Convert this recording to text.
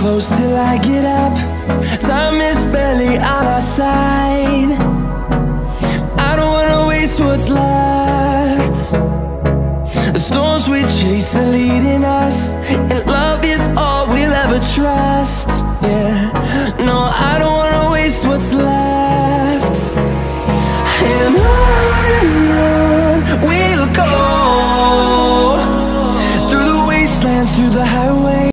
close till I get up. Time is barely on our side. I don't wanna waste what's left. The storms we chase are leading us.